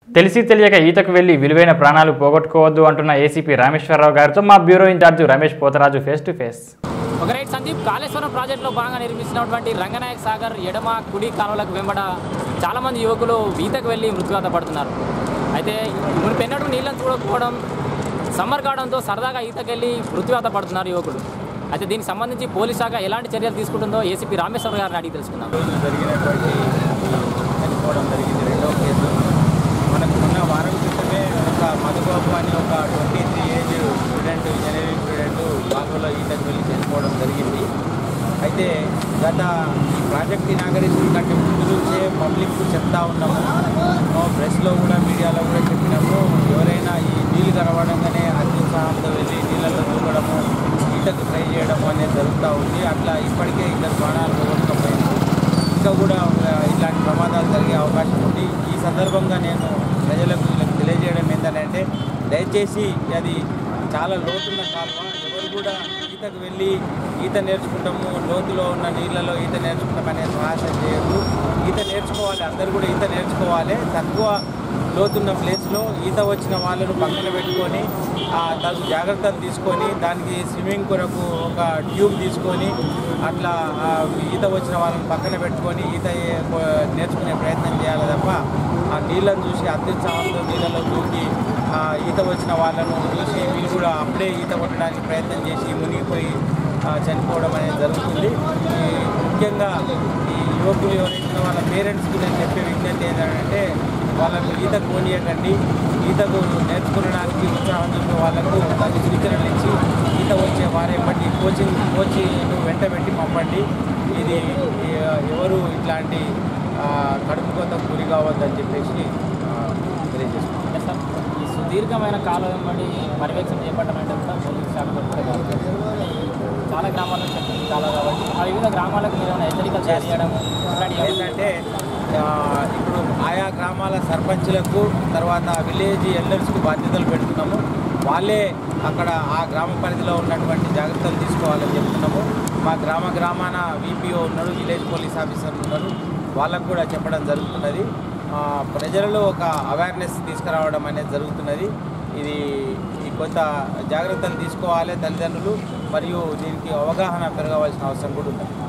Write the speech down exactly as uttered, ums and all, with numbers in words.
తెలిసి తెలియక ఈతకు వెళ్లి విలువైన ప్రాణాలు పోగొట్టుకోవద్దు అంటున్న ఏసీపీ రామేశ్వరరావు గారితో మా bureau incharge Ramesh Potharaju face to face. ఒక రైట్ సందీప్, కాళేశ్వరం ప్రాజెక్టులో భాగంగా నిర్మిస్తున్నటువంటి రంగనాయక సాగర్ ఎడమ కుడి కాలువలకు వెంబడ చాలామంది యువకులు ఈతకు వెళ్ళి మృత్యువాత పడుతున్నారు. అయితే మునిపెన్నడూ నీళ్ళని చూడకపోవడం, సమ్మర్ కావడంతో సరదాగా ఈతకెళ్ళి మృత్యువాత పడుతున్నారు యువకులు. అయితే దీనికి సంబంధించి పోలీస్ శాఖ ఎలాంటి చర్యలు తీసుకుంటుందో ఏసీపీ రామేశ్వర గారిని అడిగి తెలుసుకుందాం. జరిగినటువంటి చనిపోవడం జరిగింది రెండో కేసు. మనకు ఉన్న వారం క్రితమే ఒక మధుబాబు అని ఒక twenty three age student, engineering student కాలువలో ఈతకు వెళ్ళి చనిపోవడం జరిగింది. అయితే గత ఈ ప్రాజెక్ట్ ఇనాగరేషన్ కంటే ముందు నుంచే పబ్లిక్కు చెప్తా ఉన్నాము, ప్రెస్లో కూడా మీడియాలో కూడా చెప్పినాము, ఎవరైనా ఈ నీళ్ళు కనబడంగానే అత్యుత్సాహంతో వెళ్ళి నీళ్ళలో దూకడము, ఈతకు ట్రై చేయడం అనేది జరుగుతూ ఉంది. అట్లా ఇప్పటికే ఇద్దరు ప్రాణాలు పోగొట్టుకోపోయింది. ఇంకా కూడా ఇలాంటి ప్రమాదాలు జరిగే అవకాశం ఉంది. ఈ సందర్భంగా నేను ప్రజలకు వీళ్ళకి తెలియజేయడం ఏంటంటే, దయచేసి అది చాలా లోతున్న కాలువ, ఎవరు కూడా ఈతకు వెళ్ళి ఈత నేర్చుకుంటాము, లోతులో ఉన్న నీళ్ళలో ఈత నేర్చుకుంటామనే సాహసం చేయదు. ఈత నేర్చుకోవాలి, అందరూ కూడా ఈత నేర్చుకోవాలి. తక్కువ లోతున్న ప్లేస్లో ఈత వచ్చిన వాళ్ళను పక్కన పెట్టుకొని తగు జాగ్రత్తలు తీసుకొని దానికి స్విమ్మింగ్ కొరకు ఒక ట్యూబ్ తీసుకొని అట్లా ఈత వచ్చిన వాళ్ళని పక్కన పెట్టుకొని ఈత నేర్చుకునే ప్రయత్నం చేయాలి తప్ప ఆ నీళ్ళను చూసి అత్యుత్సాహంతో నీళ్ళలో దూకి ఈత వచ్చిన వాళ్ళను చూసి వీళ్ళు కూడా అప్పుడే ఈత కొట్టడానికి ప్రయత్నం చేసి మునిగిపోయి చనిపోవడం అనేది జరుగుతుంది. ముఖ్యంగా ఈ యువకులు ఎవరైతే వాళ్ళ పేరెంట్స్కి నేను చెప్పే విజ్ఞప్తి ఏంటంటే, వాళ్ళకు ఈతకు పోనీయకండి. ఈతకు నేర్చుకోవడానికి ఉత్సాహం చూపే వాళ్ళకు దాన్ని సూచనలు ఇచ్చి ఈత వచ్చే వారే బట్టి కోచింగ్ కోచింగ్ వెంట పెట్టి పంపండి. ఇది ఎవరు ఇట్లాంటి కడుపు కోత గురి కావద్దని చెప్పేసి తెలియజేస్తున్నాం. ఈ సుదీర్ఘమైన కాలం వెంబడి పర్యవేక్షణ చేపట్టమంటే కూడా పోలీసు శాఖ చాలా గ్రామాల్లో చెప్తుంది కాలం కాబట్టి ఆ వివిధ గ్రామాలకు మీరు ఏమైనా హెచ్చరికలు చేయడం ఏంటంటే, ఇప్పుడు ఆయా గ్రామాల సర్పంచులకు తర్వాత విలేజ్ ఎల్డర్స్కు బాధ్యతలు పెడుతున్నాము. వాళ్ళే అక్కడ ఆ గ్రామ పరిధిలో ఉన్నటువంటి జాగ్రత్తలు తీసుకోవాలని చెప్తున్నాము. మా గ్రామ గ్రామాన వీపీఓ ఉన్నాడు, విలేజ్ పోలీస్ ఆఫీసర్లు ఉన్నారు, వాళ్ళకు కూడా చెప్పడం జరుగుతున్నది. ప్రజలలో ఒక అవేర్నెస్ తీసుకురావడం అనేది జరుగుతున్నది. ఇది కొంత జాగ్రత్తలు తీసుకోవాలి తల్లిదండ్రులు, మరియు దీనికి అవగాహన పెరగవలసిన అవసరం కూడా ఉంది.